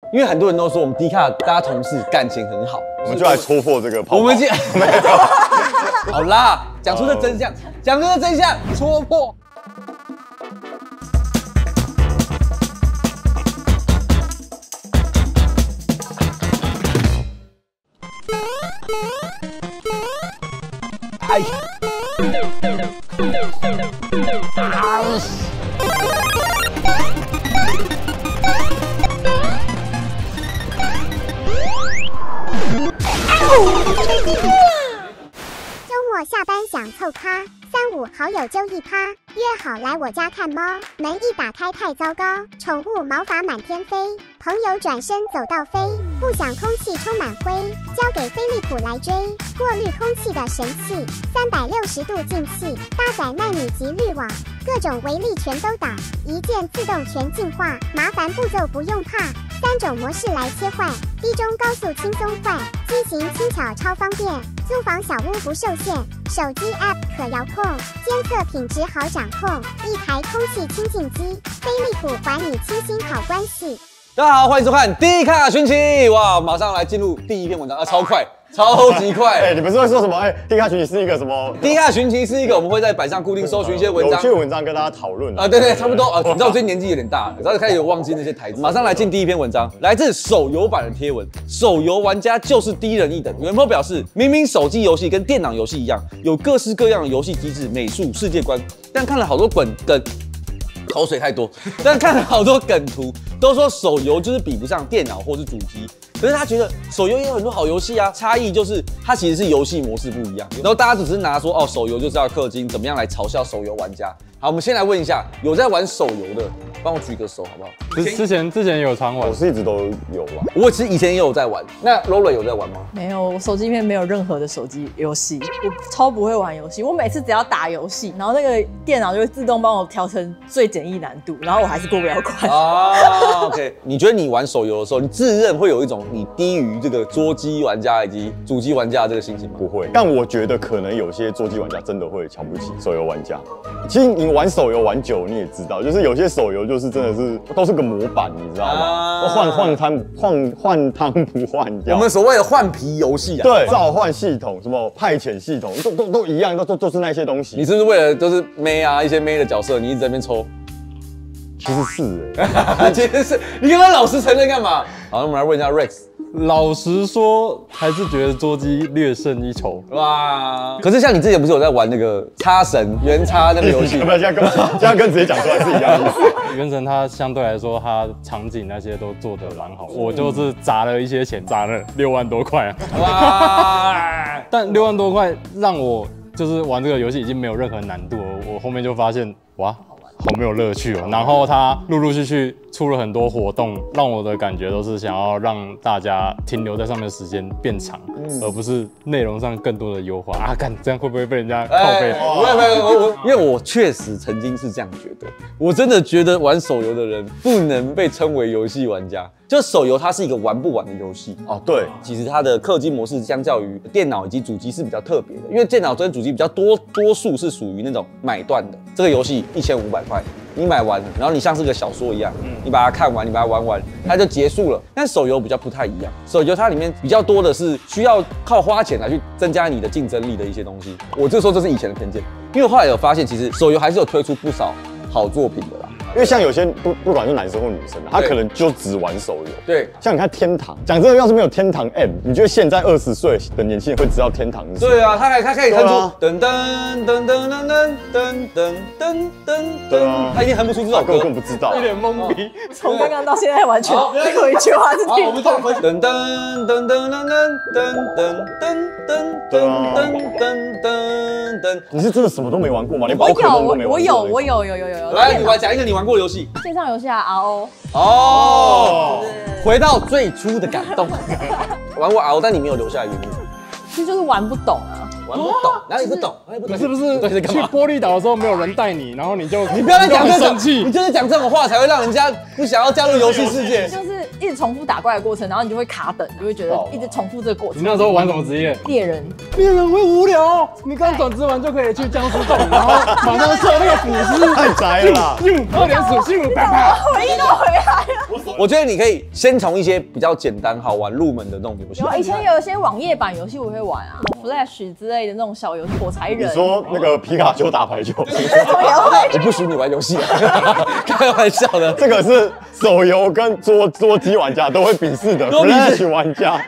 因为很多人都说我们迪卡大家同事感情很好， 我们就来戳破这个泡泡。 我们好啦，讲出这真相，讲出这真相，戳破。哎。 周末下班想凑咖，3、5好友揪一趴，约好来我家看猫，门一打开太糟糕，宠物毛发满天飞，朋友转身走到飞，不想空气充满灰，交给飞利浦来追，过滤空气的神器，360度进气，搭载奈米级滤网，各种微粒全都导，一键自动全净化，麻烦步骤不用怕，3种模式来切换，低中高速轻松换，机型轻巧超方便，租房小屋不受限，手机 App 可遥控，监测品质好掌控，一台空气清净机，飞利浦还你清新好关系。 大家好，欢迎收看《迪卡寻奇》。哇，马上来进入第一篇文章啊，超快，超级快！ 哎，你不是会说什么？哎，迪卡寻奇是一个什么？ 迪卡寻奇是一个我们会在板上固定搜寻一些文章， 有趣的文章跟大家讨论啊。对对，差不多啊。你知道我最近年纪有点大了，然后开始有忘记那些台词。马上来进第一篇文章，来自手游版的贴文。手游玩家就是低人一等。原 po 表示，明明手机游戏跟电脑游戏一样，有各式各样的游戏机制、美术、世界观，但看了好多梗。口水太多，但看了好多梗图，都说手游就是比不上电脑或是主机。可是他觉得手游也有很多好游戏啊，差异就是它其实是游戏模式不一样。然后大家只是拿说哦，手游就是要氪金，怎么样来嘲笑手游玩家？好，我们先来问一下有在玩手游的，帮我举个手好不好？ 之前有常玩， 我是一直都有玩。 我其实以前也有在玩。那 Lola 有在玩吗？ 没有，我手机里面没有任何的手机游戏，我超不会玩游戏。我每次只要打游戏，然后那个电脑就会自动帮我调成最简易难度，然后我还是过不了关。 啊 ，OK。你觉得你玩手游的时候，你自认会有一种你低于这个桌机玩家以及主机玩家的这个心情吗？ 不会，但我觉得可能有些桌机玩家真的会瞧不起手游玩家。其实你玩手游玩久，你也知道，就是有些手游就是真的是都是个模板，你知道吗？换汤不换药。 我们所谓的换皮游戏啊， 对，召唤系统、什么派遣系统，都一样，都是那些东西。 你是不是为了就是妹啊一些妹的角色，你一直在那边抽？ 其实是哎， 其实是你跟他老实承认干嘛？好，那我们来问一下 Rex。 老实说，还是觉得桌机略胜一筹。 哇！可是像你之前不是有在玩那个叉神原叉那个游戏？ 不要这样跟直接讲出来是一样的意思。 原神它相对来说，它场景那些都做得蛮好。我就是砸了一些钱，砸了6万多块啊。哇！但6万多块让我就是玩这个游戏已经没有任何难度了。我后面就发现，哇！好没有乐趣哦，然后它陆陆续续出了很多活动，让我的感觉都是想要让大家停留在上面的时间变长，而不是内容上更多的优化啊！看这样会不会被人家靠背？ 因为我确实曾经是这样觉得，我真的觉得玩手游的人不能被称为游戏玩家。就手游它是一个玩不完的游戏哦，对， 其实它的氪金模式相较于电脑以及主机是比较特别的，因为电脑跟主机比较多数是属于那种买断的，这个游戏1500块，你买完，然后你像是个小说一样，你把它看完，你把它玩完，它就结束了。但手游比较不太一样，手游它里面比较多的是需要靠花钱来去增加你的竞争力的一些东西。我这说这是以前的偏见，因为我后来有发现，其实手游还是有推出不少好作品的啦。 因为像有些不管是男生或女生，他可能就只玩手游。 对， 像你看天堂，讲真的，要是没有天堂 M， 你觉得现在20岁的年轻人会知道天堂是什么？ 对啊，他可以哼出噔噔噔噔噔噔噔噔噔噔噔，他一定哼不出这首歌， 根本不知道， 一脸懵逼。 从刚刚到现在完全没有一句话是听。 我们再分噔噔噔噔噔噔噔噔噔噔噔噔。 你是真的什么都没玩过吗？连我有。 来，你讲一个你玩过的游戏。 线上游戏啊 ，RO。 哦，回到最初的感动。玩过 RO，但你没有留下来原因。 其实就是玩不懂啊。 玩不懂，哪里不懂？ 你是不是去玻璃岛的时候没有人带你，然后你不要再讲这种， 生气， 你就是讲这种话才会让人家不想要加入游戏世界。 就是一直重复打怪的过程，然后你就会卡等，你就会觉得一直重复这个过程。 你那时候玩什么职业？ 猎人。 猎人会无聊，你刚转职完就可以去僵尸洞，然后马上射那个腐尸， 太宅了啦。 用2点属性，啪啪。 回忆都回来了。 我觉得你可以先从一些比较简单好玩入门的那种游戏。 以前有一些网页版游戏我会玩啊 ，Flash 之类的那种小游戏，火柴人。 你说那个皮卡丘打排球， 我不许你玩游戏啊，开玩笑的。 这个是手游跟桌机玩家都会鄙视的 ，Flash 玩家。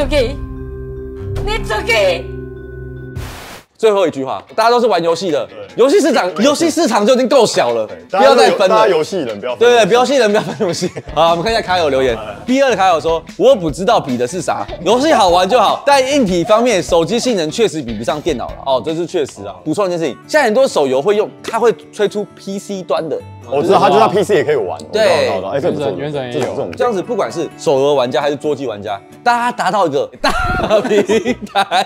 你最后一句话，大家都是玩游戏的，游戏市场就已经够小了，不要再分了。 大家游戏人不要分。 对，不要戏人不要分游戏。好，我们看一下卡友留言。B2的卡友说：“我不知道比的是啥，游戏好玩就好，但硬体方面，手机性能确实比不上电脑了。”哦，这是确实啊。补充一件事情，现在很多手游会用，它会推出 PC 端的。 我知道，它就算 PC 也可以玩。 对， 哎，这不错， 原神也有。 这样子，不管是手游玩家还是桌机玩家，大家达到一个大平台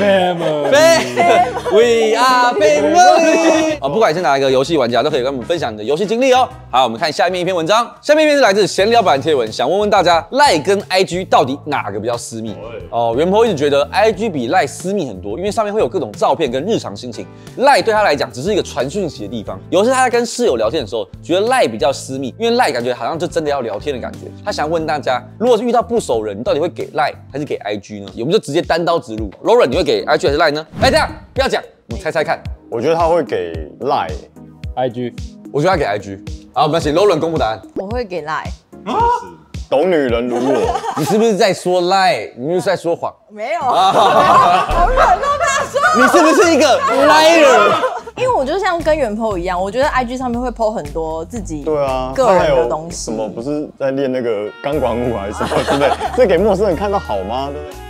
，We are family。啊，不管你是哪一个游戏玩家，都可以跟我们分享你的游戏经历哦。好，我们看下面一篇文章，下面一篇是来自闲聊版贴文，想问问大家，LINE 跟 IG 到底哪个比较私密？哦，元坡一直觉得 IG 比 LINE 私密很多，因为上面会有各种照片跟日常心情。LINE 对他来讲只是一个传讯息的地方，有时他在跟室友聊天的时候，觉得 LINE 比较私密，因为 LINE 感觉好像就真的要聊天的感觉。他想问大家，如果是遇到不熟人，你到底会给 LINE 还是给 IG 呢？我们就直接单刀直入 ，Lauren 你会给 IG 还是 LINE 呢？哎，这样不要讲，我们猜猜看。 我觉得他会给 IG， 我觉得他给 IG。好，我们请 Lauren 公布答案。 我会给 Line。 懂女人如我， 你是不是在说 lie？ 你是不是在说谎？ 没有，好忍都大说。 你是不是一个 liar？ 因为我就像跟原 po 一样，我觉得 IG 上面会 po 很多自己对啊个人的东西。 什么不是在练那个钢管舞还是什么之类？这给陌生人看到好吗？对不对？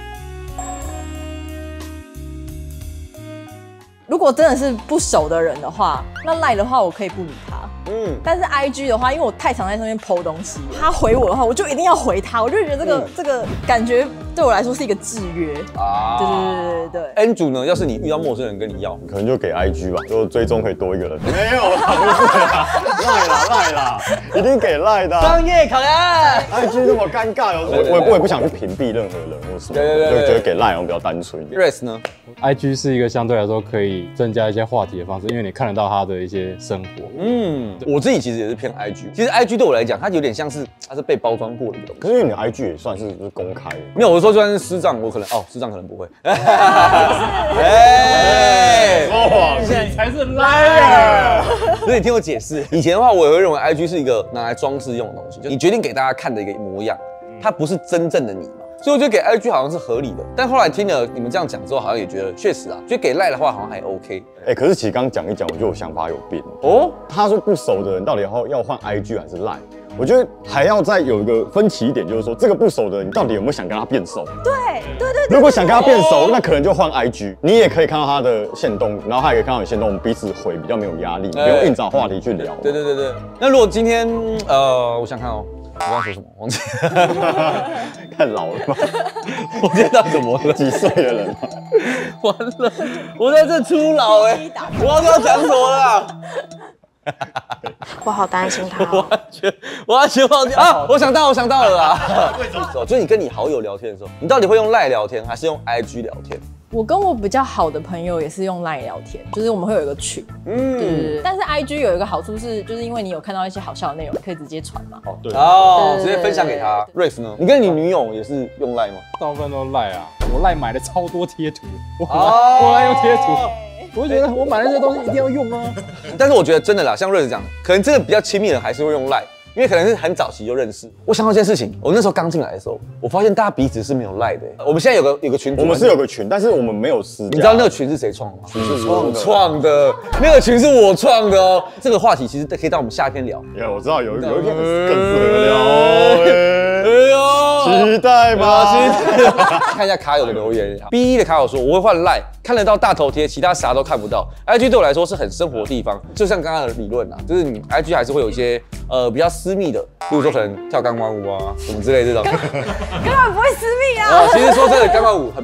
如果真的是不熟的人的话，那 Line 的话我可以不理他。但是 IG 的话，因为我太常在上面 po 东西，他回我的话，我就一定要回他，我就觉得这个感觉对我来说是一个制约啊。对。 N 组呢，要是你遇到陌生人跟你要， 可能就给 IG 吧，就追踪可以多一个人。没有啦，不是啦，赖啦，一定给赖的。 商业考验 IG 那么尴尬，我也不想去屏蔽任何人或什么，就觉得给赖比较单纯一点。 Race 呢 ，IG 是一个相对来说可以增加一些话题的方式，因为你看得到他的一些生活。 我自己其实也是偏 IG。其实 IG 对我来讲，它有点像是它是被包装过的一个东西。 可是因为你的 IG 也算是就是公开的。 没有，我说就算是私账，我可能私账可能不会。 说谎， 你才是 liar。 所以你听我解释，以前的话，我也会认为 IG 是一个拿来装饰用的东西，就你决定给大家看的一个模样，它不是真正的你嘛。所以我觉得给 IG 好像是合理的，但后来听了你们这样讲之后，好像也觉得确实啊，觉得给 LINE 的话好像还 OK。 可是其实刚讲一讲，我觉得我想法有变哦。他说不熟的人到底要换 IG 还是 LINE？ 我觉得还要再有一个分歧一点，就是说这个不熟的人，你到底有没有想跟他变熟？ 对。 如果想跟他变熟，那可能就换 IG， 你也可以看到他的限动，然后他也可以看到你限动，我们彼此回比较没有压力，不用硬找话题去聊。 对。那如果今天我想看哦。我刚刚说什么？忘记了。 太老了吧？ 我今天到底怎么了？ 几岁的人啊？ 完了，我在这初老我要讲什么了？ 我好担心他。 我完全忘记啊！我想到了啦。为什么？就是你跟你好友聊天的时候，你到底会用 LINE 聊天还是用 IG 聊天？ 我跟我比较好的朋友也是用 LINE 聊天，就是我们会有一个群，对。但是 IG 有一个好处是，就是因为你有看到一些好笑的内容，可以直接传嘛。 直接分享给他。Rafe 呢？你跟你女友也是用 LINE 吗？ 大部分都 LINE 啊，我 LINE 买了超多贴图，我 LINE 用贴图。我觉得我买那些东西一定要用啊。 但是我觉得真的啦，像Rafe讲的，可能真的比较亲密的人还是会用 LINE。因为可能是很早期就认识。我想到一件事情，我那时候刚进来的时候，我发现大家彼此是没有LINE的。我们现在有个群组， 我们是有个群，但是我们没有私。 你知道那个群是谁创的吗？是我创的，那个群是我创的哦。这个话题其实可以当我们下一篇聊。 我知道有一篇更适合聊。期待吗？ 看一下卡友的留言。B1的卡友说，我会换 LINE， 看得到大头贴，其他啥都看不到。IG 对我来说是很生活的地方，就像刚刚的理论啊，就是你 IG 还是会有一些比较私密的，比如说可能跳钢管舞啊什么之类这种。 根本不会私密啊。 其实说真的，钢管舞很漂亮。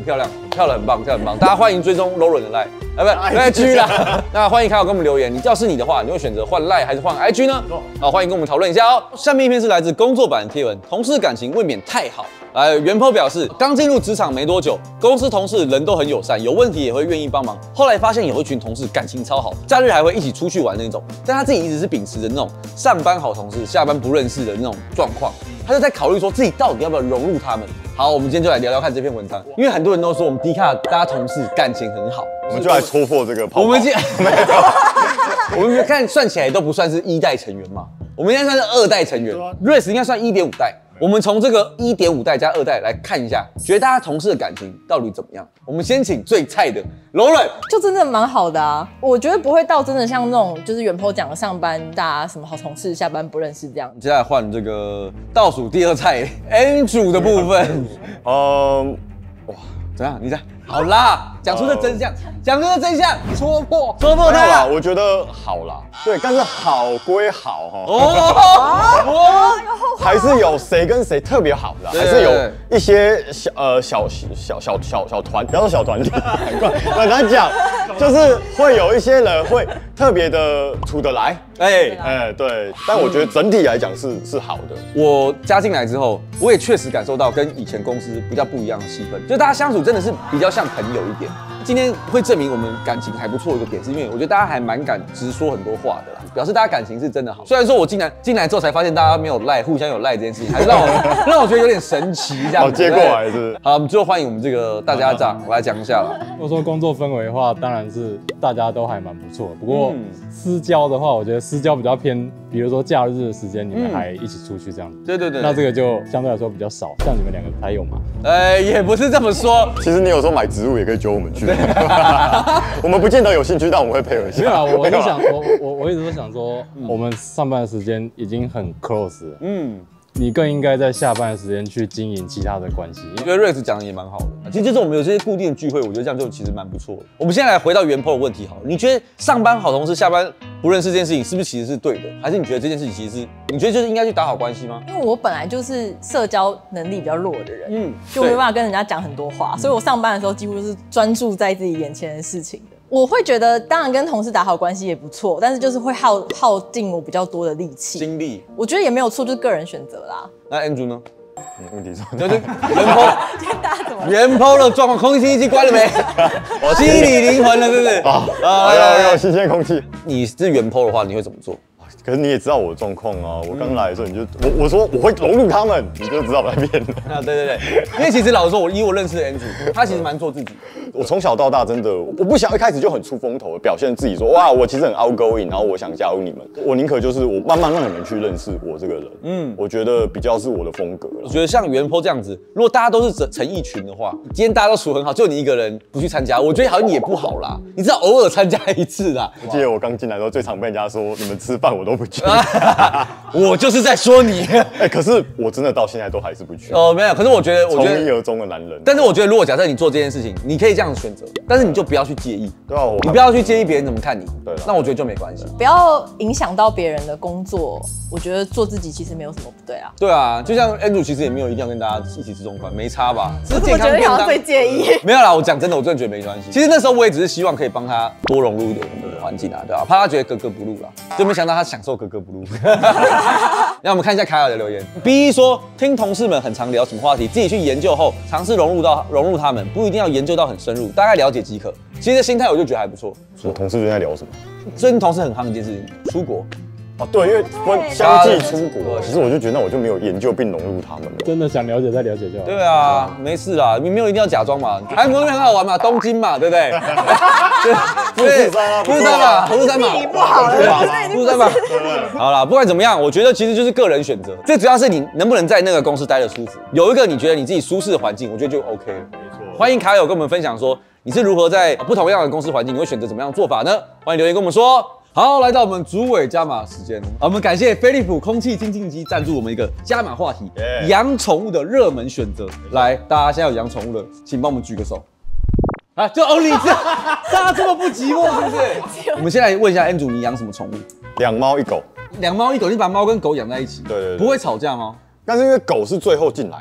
跳得很棒，跳得很棒。大家欢迎追踪 Lauren 的 Line， 不 IG 啦。那欢迎凯友跟我们留言，要是你的话，你会选择换 Line 还是换 IG 呢？好，欢迎跟我们讨论一下哦。下面一篇是来自工作版的贴文，同事感情未免太好。袁坡表示，刚进入职场没多久，公司同事人都很友善，有问题也会愿意帮忙。后来发现有一群同事感情超好，假日还会一起出去玩那种。但他自己一直是秉持着那种上班好同事，下班不认识的那种状况。他就在考虑说自己到底要不要融入他们。好，我们今天就来聊聊看这篇文章，因为很多人都说我们 D 卡大家同事感情很好， 我们就来戳破这个泡泡。 我们我们看算起来都不算是1代成员嘛，我们应该算是2代成员，瑞斯应该算1.5代。我们从这个1.5代加2代来看一下，觉得大家同事的感情到底怎么样？我们先请最菜的Lauren， 就真的蛮好的啊。我觉得不会到真的像那种就是袁坡讲的上班大家什么好同事，下班不认识这样。 接下来换这个倒数第2菜 Andrew 的部分。 哇， 怎样？你在？好啦，讲出这真相，讲出这真相，戳破他啦。我觉得好啦，对，但是好归好哈， 还是有谁跟谁特别好的，还是有一些小团，不要说小团体，很难讲，就是会有一些人会特别的处得来，对，但我觉得整体来讲是好的。 我加进来之后，我也确实感受到跟以前公司比较不一样的气氛，就大家相处真的是比较像朋友一点。今天会证明我们感情还不错一个点，是因为我觉得大家还蛮敢直说很多话的啦，表示大家感情是真的好。虽然说我进来之后才发现大家没有赖，互相有赖这件事情，还是让我觉得有点神奇这样子。 接过来是。 好，我们最后欢迎我们这个大家长来讲一下啦。 如果说工作氛围的话，当然是大家都还蛮不错。不过私交的话，我觉得私交比较偏，比如说假日的时间你们还一起出去这样子。 对， 那这个就相对来说比较少。像你们2个才有嘛？ 也不是这么说。 其实你有时候买植物也可以揪我们去。我们不见得有兴趣，但我们会配合一下。 没有啦，我是想，我一直都想说，我们上班的时间已经很 close 了。你更应该在下班的时间去经营其他的关系。 我觉得瑞斯讲的也蛮好的，其实就是我们有这些固定的聚会，我觉得这样就其实蛮不错的。我们现在来回到原 po 的问题好了，你觉得上班好同事，下班不认识这件事情是不是其实是对的？还是你觉得这件事情其实是你觉得就是应该去打好关系吗？ 因为我本来就是社交能力比较弱的人，就没办法跟人家讲很多话，所以我上班的时候几乎都是专注在自己眼前的事情的。我会觉得，当然跟同事打好关系也不错，但是就是会耗尽我比较多的力气、 精力。 我觉得也没有错，就是个人选择啦。 那 Andrew 呢？ 问题是， 就是原 po 的状况，空气机关了没？我激你灵魂了，是不是？ 有新鲜空气。 你是原 po 的话，你会怎么做？ 可是你也知道我的状况啊，我刚来的时候你就我说我会融入他们，你就知道我在变了。 对，因为其实老实说，我认识的 Andrew， 他其实蛮做自己。 我从小到大真的，我不想一开始就很出风头，表现自己说哇，我其实很 outgoing， 然后我想加入你们。我宁可就是我慢慢让你们去认识我这个人。我觉得比较是我的风格。 我觉得像原 po 这样子，如果大家都是成一群的话，今天大家都处很好，就你一个人不去参加，我觉得好像也不好啦。你至少偶尔参加一次啦。 我记得我刚进来的时候，最常被人家说你们吃饭我都不去。 我就是在说你。 可是我真的到现在都还是不去。 没有。可是我觉得从一而终的男人。 但是我觉得，如果假设你做这件事情，你可以这样选择，但是你就不要去介意。 对啊， 你不要去介意别人怎么看你。 对。 那我觉得就没关系。 不要影响到别人的工作。我觉得做自己其实没有什么不对啊。 对啊，就像 Andrew 其实也没有一定要跟大家一起吃中饭，没差吧？ 只是健康便当最介意。 没有啦，我讲真的，我真的觉得没关系。其实那时候我也只是希望可以帮他多融入一点我们的环境啊，对吧？怕他觉得格格不入啦，就没想到他享受格格不入。让我们看一下凯尔的留言。B 说，听同事们很常聊什么话题，自己去研究后尝试融入他们，不一定要研究到很深入，大概了解即可。其实这心态我就觉得还不错。 我同事最近在聊什么？ 最近同事很夯一件事情，出国。 对，因为相继出国，其实我就觉得那我就没有研究并融入他们了。 真的想了解再了解就好。 对啊，没事啦，你没有一定要假装嘛。韩国那边很好玩嘛，东京嘛，对不对？ 富士山嘛， 富士山嘛， 不好了， 富士山嘛。好啦，不管怎么样，我觉得其实就是个人选择，最主要是你能不能在那个公司待得舒服，有一个你觉得你自己舒适的环境，我觉得就 OK 了。没错。欢迎卡友跟我们分享说，你是如何在不同样的公司环境，你会选择怎么样的做法呢？欢迎留言跟我们说。好，来到我们主委加码时间，我们感谢飞利浦空气清净机赞助我们一个加码话题，养宠物的热门选择。来，大家现在有养宠物的，请帮我们举个手。啊，就only这，大家这么不寂寞是不是？我们先来问一下 Andrew， 你养什么宠物 ？2猫1狗。 2猫1狗，你把猫跟狗养在一起？ 对， 不会吵架吗？ 但是因为狗是最后进来的，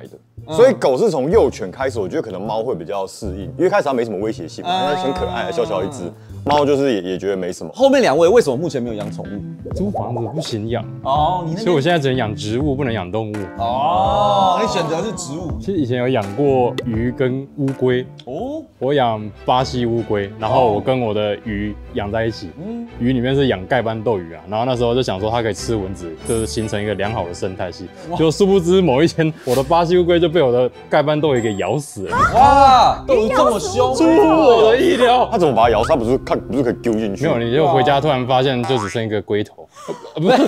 所以狗是从幼犬开始，我觉得可能猫会比较适应，因为开始它没什么威胁性嘛，因为很可爱，小小一只。猫就是也觉得没什么。 后面2位为什么目前没有养宠物？ 租房子不行养哦， 所以我现在只能养植物，不能养动物。 哦，你选择是植物。 其实以前有养过鱼跟乌龟。哦，我养巴西乌龟，然后我跟我的鱼养在一起。鱼里面是养盖斑斗鱼啊，然后那时候就想说它可以吃蚊子，就是形成一个良好的生态系。就殊不知某一天，我的巴西乌龟就被我的盖斑斗鱼给咬死了。 哇，斗鱼这么凶， 出乎我的意料。 它怎么把它咬死？它不是可以丢进去？ 没有，你就回家突然发现就只剩一个龟头，不是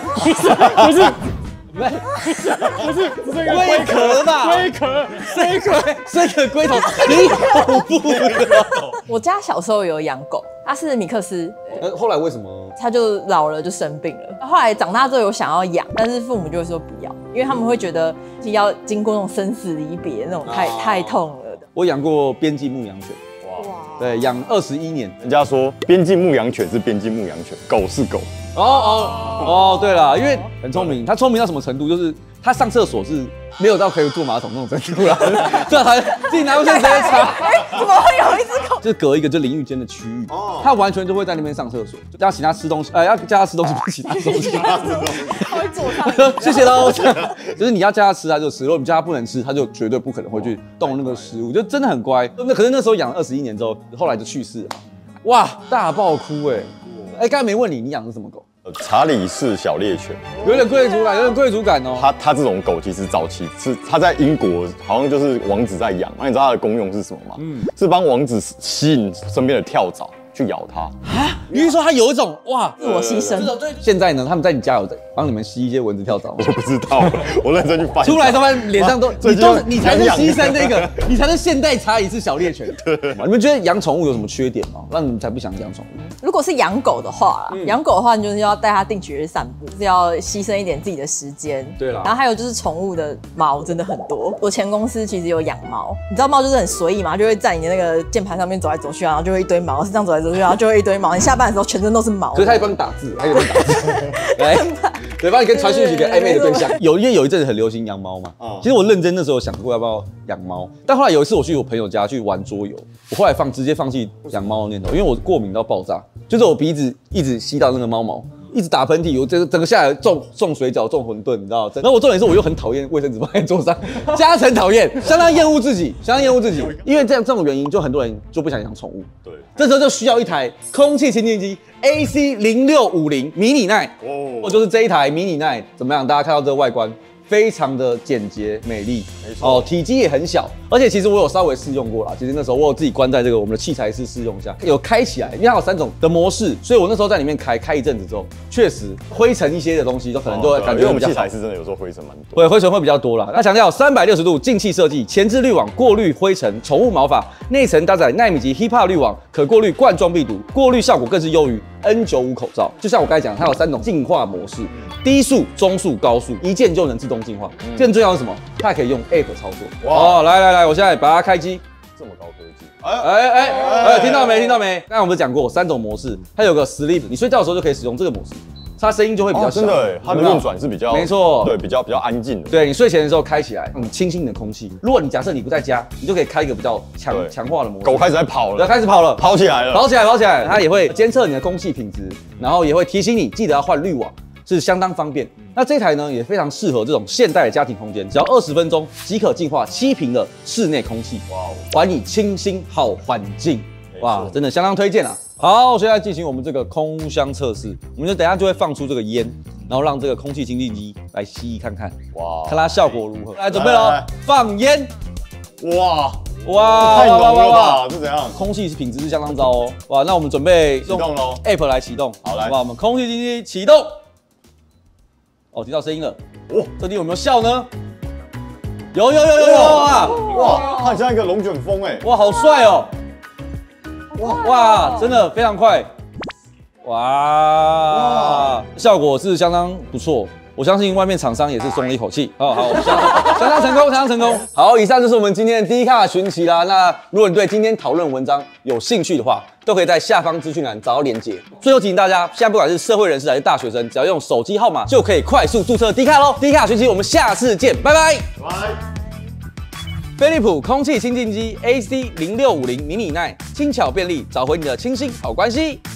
这个龟壳吧？龟壳龟头，挺恐怖的。 我家小时候有养狗，它是米克斯。 后来为什么？ 它就老了就生病了。后来长大之后有想要养，但是父母就会说不要，因为他们会觉得要经过那种生死离别那种太痛了的。 我养过边境牧羊犬。对，养21年。 人家说边境牧羊犬是边境牧羊犬，狗是狗。 对了，因为很聪明，它聪明到什么程度？就是它上厕所是没有到可以坐马桶那种程度啦，这还自己拿卫生纸在擦。 怎么会有一只狗？ 就隔一个就淋浴间的区域，它完全就会在那边上厕所，就要请它吃东西，要叫它吃东西，不请它吃东西。 它会坐上。 谢谢喽。就是你要叫它吃，它就吃；如果你叫它不能吃，它就绝对不可能会去动那个食物，就真的很乖。可是那时候养了21年之后，后来就去世了。哇，大爆哭哎！刚才没问你，你养的是什么狗？ 查理士小猎犬， 有点贵族感哦。 它这种狗其实早期是它在英国好像就是王子在养，那你知道它的功用是什么吗？是帮王子吸引身边的跳蚤去咬它。 你是说它有一种自我牺牲？ 现在呢，他们在你家有帮你们吸一些蚊子跳蚤吗？ 我不知道，我认真去翻。 出来他们脸上都你才是牺牲这个，你才是现代查理士小猎犬。你们觉得养宠物有什么缺点吗？让你们才不想养宠物？ 如果是养狗的话，养狗的话，你就是要带它定期去散步，是要牺牲一点自己的时间。 对啦。 然后还有就是宠物的毛真的很多。我前公司其实有养猫，你知道猫就是很随意嘛，就会在你的那个键盘上面走来走去，然后就会一堆毛，身上走来走去，然后就会一堆毛。你下班的时候全身都是毛。 可是它也帮你打字，来，对，帮你跟传讯息给暧昧的对象。因为有一阵子很流行养猫嘛。其实我认真那时候想过要不要养猫，但后来有一次我去我朋友家去玩桌游，我后来直接放弃养猫的念头，因为我过敏到爆炸，就是我鼻子一直吸到那个猫毛。一直打喷嚏，我整个下来中水饺、中馄饨，你知道？然后我重点是我又很讨厌卫生纸放在桌上，加成讨厌，相当厌恶自己。因为这种原因，就很多人就不想养宠物。对，这时候就需要一台空气清净机 AC0650迷你奈。哦，就是这一台迷你奈，怎么样？大家看到这个外观。非常的简洁美丽，体积也很小，而且其实我有稍微试用过啦。其实那时候我有自己关在这个我们的器材室试用一下，有开起来，因为它有3种的模式，所以我那时候在里面开一阵子之后，确实灰尘一些的东西都可能都会感觉我们器材室真的有时候灰尘蛮多， 对，灰尘会比较多啦。那强调360度进气设计，前置滤网过滤灰尘，宠物毛发，内层搭载纳米级 HEPA 滤网，可过滤冠状病毒，过滤效果更是优于 N95 口罩。就像我刚才讲，它有3种净化模式，低速、中速、高速，一键就能自动净化。更重要的是什么？它还可以用 App 操作。哇！来，我现在把它开机。 这么高科技！ 听到没？刚才我们讲过3种模式，它有个 Sleep， 你睡觉的时候就可以使用这个模式，它声音就会比较小。 真的，它的运转是比较， 没错， 对，比较安静的。 对，你睡前的时候开起来，清新的空气。如果你假设你不在家，你就可以开一个比较强化的模式。 狗开始在跑了， 对，开始跑了， 跑起来了， 跑起来，它也会监测你的空气品质，然后也会提醒你记得要换滤网。是相当方便。那这台呢也非常适合这种现代的家庭空间，只要20分钟即可净化7坪的室内空气，还你清新好环境。哇，真的相当推荐啊！好，现在进行我们这个空箱测试，我们就等一下就会放出这个烟，然后让这个空气清净机来吸看看，哇，看它效果如何。来，准备喽，放烟！哇， 太浓了吧？是怎样？ 空气品质是相当糟哦。哇，那我们准备启动喽 ，App 来启动。 好，来， 哇，我们空气清净机启动。哦，听到声音了。哇，这里有没有笑呢？有啊！ 哇，它很像一个龙卷风哎！ 哇，好帅哦！哇，真的非常快！哇，效果是相当不错。我相信外面厂商也是松了一口气。好，相当成功。好，以上就是我们今天的D卡寻奇啦。那如果你对今天讨论文章有兴趣的话，都可以在下方资讯栏找到连结。最后提醒大家，现在不管是社会人士还是大学生，只要用手机号码就可以快速注册D卡咯。D卡寻奇，我们下次见，拜拜。 飞利浦空气清净机 AC0650迷你耐，轻巧便利，找回你的清新好关系。